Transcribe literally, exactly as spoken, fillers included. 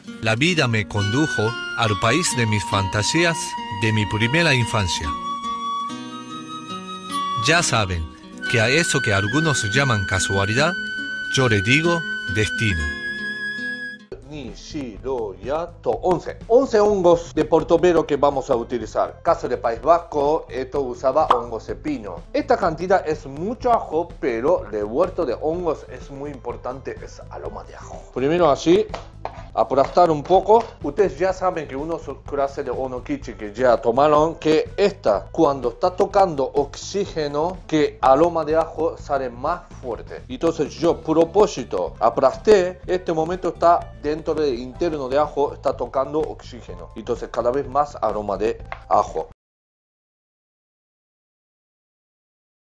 La vida me condujo al país de mis fantasías de mi primera infancia. Ya saben que a eso que algunos llaman casualidad, yo le digo destino. Ni, shi, lo, ya, to, once. once hongos de portobelo que vamos a utilizar. Caso de País Vasco, esto usaba hongos de pino. Esta cantidad es mucho ajo, pero el huerto de hongos es muy importante, es aroma de ajo. Primero así, aplastar un poco. Ustedes ya saben que uno clase de onokichi que ya tomaron, que esta, cuando está tocando oxígeno, que aroma de ajo sale más fuerte. Entonces yo, propósito, aplasté, este momento está dentro del interno de ajo, está tocando oxígeno. Entonces cada vez más aroma de ajo.